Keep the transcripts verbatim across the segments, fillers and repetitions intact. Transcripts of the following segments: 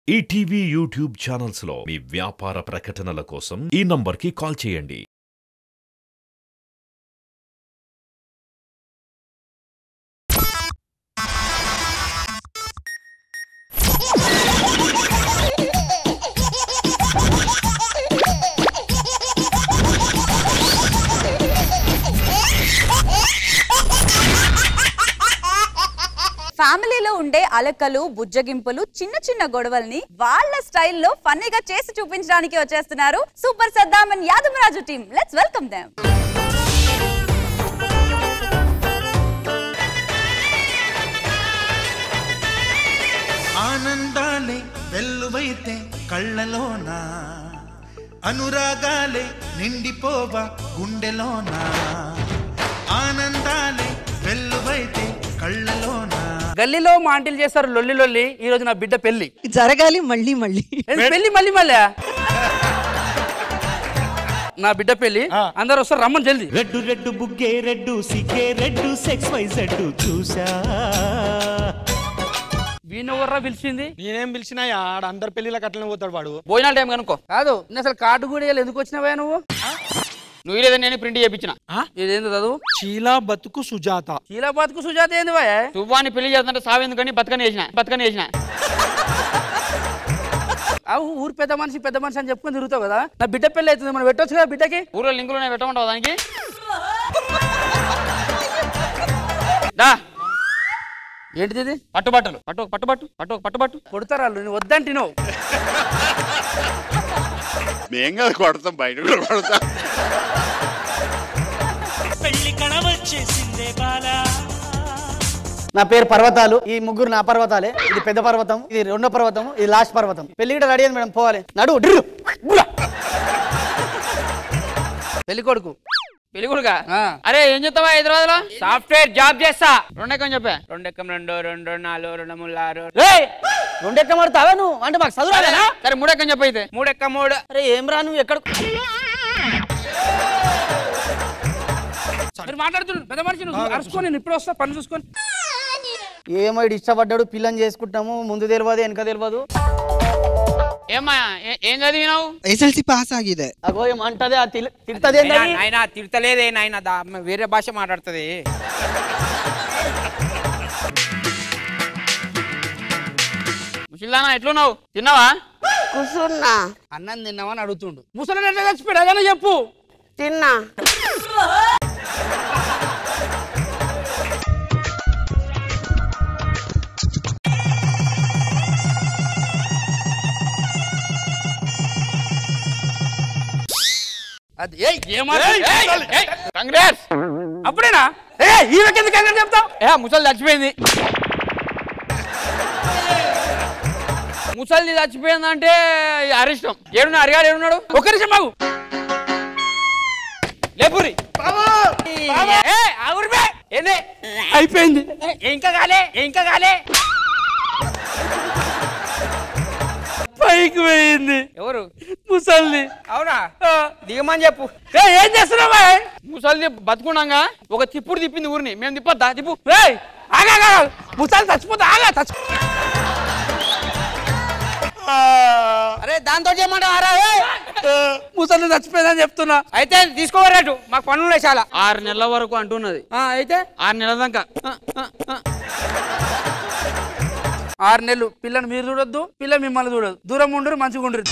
ETV YouTube channels లో మీ వ్యాపార ప్రకటనల కోసం ఈ నంబర్కి కాల్ చేయండి. ఫ్యామిలీలో ఉండే అలకలు బుజ్జగింపులు చిన్న చిన్న గొడవల్ని వాళ్ళ స్టైల్లో ఫన్నీగా చేసి చూపించడానికి వచ్చేస్తున్నారు super Saddam and Yadavaraju team. Let's welcome them. ఆనందాలే వెల్లువైతే కళ్ళలోన అనురాగాలే నిండిపోవా గుండెలోన ఆనందాలే వెల్లువైతే కళ్ళలోన గల్లీలో మా ఆంటీలు చేస్తారు లొల్లి లొల్లి. ఈ రోజు నా బిడ్డ పెళ్లి జరగాలి మళ్ళీ మళ్ళీ పెళ్లి మళ్ళీ మళ్ళీ నా బిడ్డ పెళ్లి అందరు వస్తారు రమ్మని జల్ది. రెడ్డు రెడ్డు బుగ్గే రెడ్డు సిగ్గే రెడ్డు సెక్స్ వై జెడ్ చూసా వీణెవర్రా పిలిచింది. నేనేం పిలిచినా ఆడ అందరు పెళ్లిళ్ళకి అట్లనే పోతాడు వాడు. భోజనాల టైం కనుక్కో. కాదు నేను అసలు కార్డు కూడా ఎందుకు వచ్చినావా నువ్వు? నువ్వు లేదని నేను ప్రింట్ చేయించిన. ఇదేంది చదువు? చీలా బతుకు సుజాత. చీలా బతుకు సుజాత ఏంది వా? సువ్వాన్ని పెళ్లి చేస్తుంటే సావేందుకని బతకని చేసిన బతకని చేసిన అవు ఊరు పెద్ద మనిషి పెద్ద మనిషి అని చెప్పుకొని తిరుగుతావు కదా. నా బిడ్డ పెళ్లి అవుతుంది, మనం పెట్టవచ్చు కదా బిడ్డకి. ఊర్లో లింకులోనే పెట్టమంటావు దానికి. దా ఏంటిది? పట్టుబట్టలు పట్టు పట్టుబట్టు పట్టు పట్టుబట్టు కొడతారు వాళ్ళు. నేను వద్దంటి నువ్వు మేం కదా కొడతాం, బయట కూడా కొడతాం. పెళ్లి కణవచ్చేసిందే బాలా. నా పేరు పర్వతాలు. ఈ ముగ్గురు నా పర్వతాలే. ఇది పెద్ద పర్వతం, ఇది రెండో పర్వతం, ఇది లాస్ట్ పర్వతం. పెళ్లి కూడా రెడీ అయింది మేడం, పోవాలి. నడు పెళ్లి కొడుకు. పెళ్లి కొడుకా? అరే ఏం చెప్తావా హైదరాబాద్ లో? సాఫ్ట్వేర్ జాబ్ చేస్తా. రెండెక్కం చెప్పా. రెండెక్కం రెండు రెండు నాలుగు రెండు మూడు ఆరు రెండెక్క మాడతావా నువ్వు? అంటే మాకు చదువు. సరే మూడెక్కం చెప్పైతే. మూడెక్క మూడు. అరే ఏం రా నువ్వు ఎక్కడ మాట్లాడుతున్నాడు పెద్ద మనిషి. నువ్వు అరుచుకొని నేను ఇప్పుడు వస్తా పని చూసుకొని. ఏమో ఇష్టపడ్డాడు, పిల్లని చేసుకుంటాము. ముందు తెలియదు వెనక తెలియదు. ఏమ్మా ఏం చదివినావు? SLC pass ఆಗಿದೆ. అగో ఏమంటది తిడుతుంది. ఆయన తిడతలేదే నాయన, వేరే భాష మాట్లాడుతుంది. ముసలిదానా ఎట్లున్నావు? తిన్నావా? కూర్చున్నా. అన్నం తిన్నావని అడుగుతుండు. ముసలి ఎట్లా చచ్చిపోయాడు అదనే చెప్పు. తిన్నా. అది ఏ కంగ్రాట్స్. అప్పుడేనా? ఏ ఈమెకెందుకు కంగ్రాట్స్ చెప్తావు? ఏ ముసలి చచ్చిపోయింది. ముసలి చచ్చిపోయిందంటే అరిష్టం. ఏడున్నా అరిగాడు ఏడున్నాడు? ఒక నిమిషం మాకు లేపురి ఏంది అయిపోయింది. ఇంకా కాలే ఇంకా కాలే. పైకి పోయింది. ఎవరు? ముసల్ది. అవునా? దిగమని చెప్పు. ఏం చేస్తున్నావా? ముసలి బతుకున్నాగా ఒక తిప్పుడు తిప్పింది ఊరిని. మేము తిప్పొద్దా? తిప్పు. ఆగా ముసలి చచ్చిపోతా. ఆగా చచ్చి అరే దాంతో చేయమంటారా? ముసలి చచ్చిపోయిందని చెప్తున్నా. అయితే తీసుకోవరేటు మాకు పనులు చాలా. ఆరు నెలల వరకు అంటున్నది. అయితే ఆరు నెలల దాకా ఆరు నెలలు పిల్లని మీరు చూడొద్దు, పిల్ల మిమ్మల్ని చూడదు. దూరం ఉండరు, మంచిగా ఉండరు.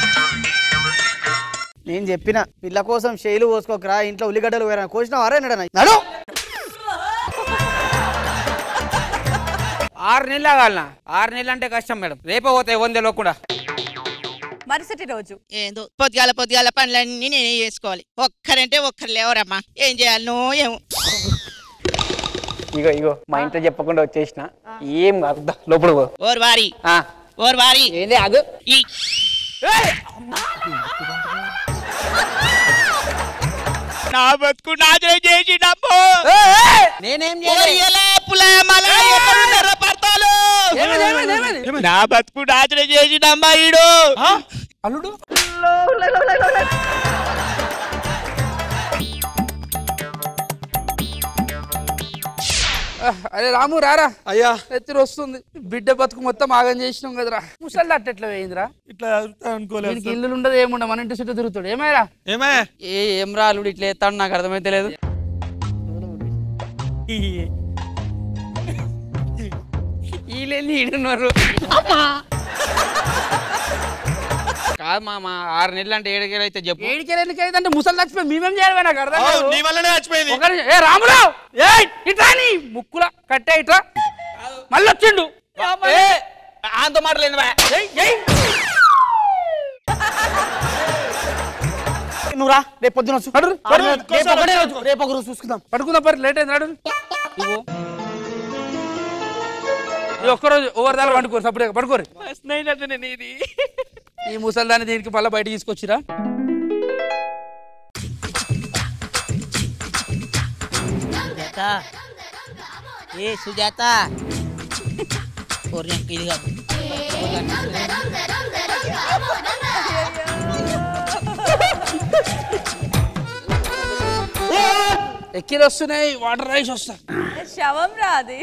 నేను చెప్పిన పిల్ల కోసం శైలు కోసుకోకరా, ఇంట్లో ఉల్లిగడ్డలు వేరే కోసినావారా నడు. ఆరు నెలలు కావాలనా? ఆరు నెలలు అంటే కష్టం మేడం. రేపే పోతాయి వందలో కూడా. మరుసటి రోజు ఏందో పొద్దుగాల పొద్దుగాల పనులన్నీ నేనే చేసుకోవాలి. ఒక్కరంటే ఒక్కరు లేవరమ్మా. ఏం చేయాలనో ఏమో. ఇగో ఇగో మా ఇంట్లో చెప్పకుండా వచ్చేసిన. ఏం కాదు లోపల. ఓర్ వారి ఓర్ వారి ఏంది అగు. నా బతుకు నాశనం చేసి డబ్బు. నేనేం నా బతుకు నాశనం చేసి నమ్మాయిడు అల్లుడు. అరే రాము రారా అయ్యా ఎత్తిరి వస్తుంది బిడ్డ బతుకు మొత్తం ఆగం చేసినాం కదరా ముసలి అట్ట ఎట్లా వేయిందిరా ఇట్లా అనుకోలేదు ఇల్లు ఉండదు ఏముండ మన ఇంటి చుట్టూ తిరుగుతాడు ఏమైరా ఏమే ఏ ఏం రాలుడు ఇట్లా ఎత్తాడు నాకు అర్థమైతే లేదు వీళ్ళేంది ఈడున్నారు కాదు మామ ఆరు నెలలు అంటే ఏడుకేలు అయితే చెప్పు ఏడికెళ్ళి ఎందుకు అయితే అంటే ముసలి చచ్చిపోయి మేమేం చేయాలి నాకు అర్థం కాదు. నీ వల్లనే చచ్చిపోయింది ఒక నిమిషం. ఏ రామురావు ఏ ఇట్రా నీ ముక్కుల కట్టే ఇట్రా మళ్ళీ వచ్చిండు ఆంతో మాటలేదు ఏయ్, ఏయ్. నువ్వు రా రేపు పొద్దున వస్తు. పడు, పడు. రేపు ఒకటే రోజు రేపు ఒక రోజు చూసుకుందాం. పడుకుందాం పరి లేట్ అయింది రాడు ఇగో. ఈ ఒక్కరోజు ఓవర్ దాకా పండుకోరు సపరేట్ పడుకోరు ఇది ఈ ముసల్దాన్ని దీనికి మళ్ళీ బయట తీసుకొచ్చిరా ఏ సుజాత ఇది కాదు ఎక్కిలు వస్తున్నాయి వాటర్ రైస్ వస్తా శవం రా అది.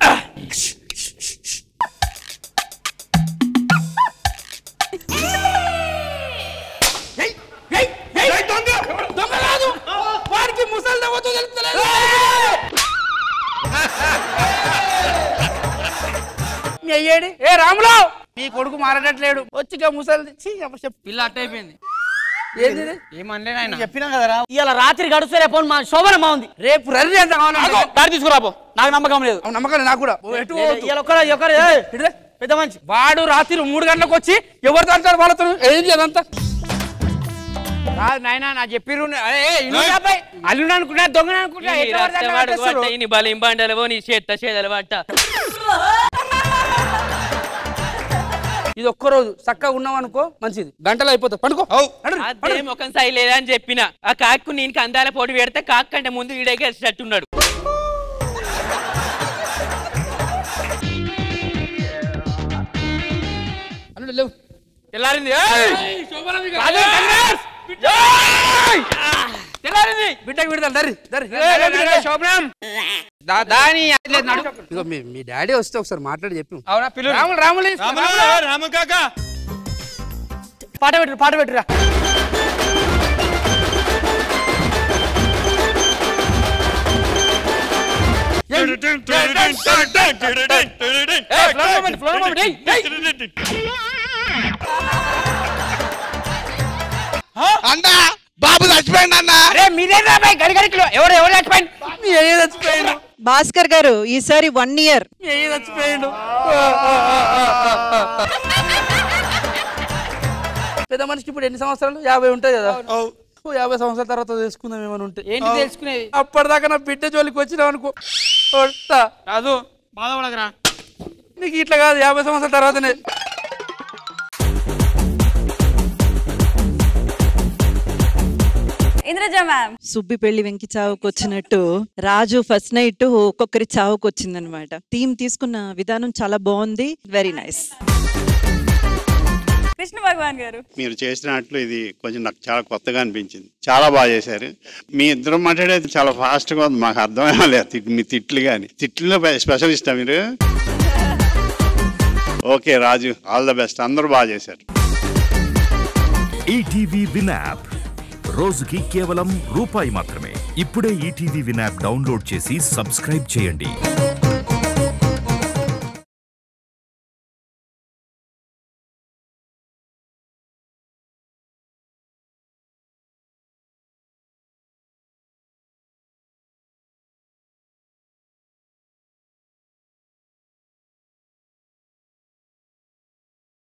వాడికి ముసలి దవ్వతో తెలుపుతలేదు అయ్యాడు ఏ రాములో మీ కొడుకు మారటట్లేడు వచ్చి ముసలి పిల్ల అట్ట అయిపోయింది ఏంది ఏమనలే ఆయన చెప్పినా కదరా ఇవాళ రాత్రి గడుస్తే రేపు మా శోభన బాగుంది. రేపు రర్రి ఎంత కావాలంటే దారి తీసుకురాపో నాకు నమ్మకం లేదు. నమ్మకం నాకు కూడా ఎటు పోవద్దు. ఇవాళ ఒక్కరు ఒక్కరు ఏయ్, ఇటుదే. పెద్ద మంచి వాడు రాత్రి మూడు గంటలకు వచ్చి ఎవరితో అంటారు వాళ్ళతో ఏంది అదంతా కాదు నాయన నా చెప్పిర్రు అల్లుడు అనుకున్నా దొంగ అనుకుంటా నీ బలం బండలవో నీ చేత చేదలు పట్ట ఇది ఒక్కరోజు చక్కగా ఉన్నాం అనుకో మంచిది గంటలు అయిపోతుంది పండుకో అదే ముఖం సై లేదని చెప్పిన ఆ కాకు నేను అందాల పోటీ పెడితే కాకు కంటే ముందు ఈడే గెలిచినట్టున్నాడు లేవు తెల్లారింది తెల్లారింది బిడ్డకి విడతాను దరి దరి శోభనం దాని ఇగో మీ మీ డాడీ వస్తే ఒకసారి మాట్లాడి చెప్పి అవునా పిల్లలు రాములు రాములు రాము కాకా పాట పెట్టు పాట పెట్టురా. అన్నా బాబు చచ్చిపోయింది అన్నా ఎవరు ఎవరు చచ్చిపోయింది చచ్చిపోయాడు భాస్కర్ గారు ఈసారి వన్ ఇయర్ చచ్చిపోయాడు పెద్ద మనిషికి ఇప్పుడు ఎన్ని సంవత్సరాలు యాభై ఉంటాయి కదా ఓ యాభై సంవత్సరాల తర్వాత తెలుసుకుందాం ఏమైనా ఉంటే ఏంటి తెలుసుకునేది అప్పటిదాకా నా బిడ్డ జోలికి వచ్చినావు అనుకో కొడతా. కాదు బాధపడకరా నీకు ఇట్లా కాదు యాభై సంవత్సరాల తర్వాతనే ఇంద్రజ మ్యామ్ సుబ్బి పెళ్లి వెంకి చావుకు వచ్చినట్టు రాజు ఫస్ట్ నైట్ ఒక్కొక్కరి చావుకు వచ్చిందనమాట. థీమ్ తీసుకున్న విధానం చాలా బాగుంది, వెరీ నైస్. కృష్ణ భగవాన్ గారు మీరు చేసినట్లు ఇది కొంచెం నాకు చాలా కొత్తగా అనిపించింది. చాలా బాగా చేశారు. మీ ఇద్దరు మాట్లాడేది చాలా ఫాస్ట్గా ఉంది. మాకు అర్థమే లేదు మీ తిట్లు కానీ. తిట్లలో స్పెషలిస్టా మీరు? Okay Raju, all the best. అందరూ బాగా చేశారు. ఈటీవీ విన్ యాప్ రోజుకి కేవలం రూపాయి మాత్రమే. ఇప్పుడే ఈటీవీ విన్ యాప్ డౌన్లోడ్ చేసి సబ్స్క్రైబ్ చేయండి.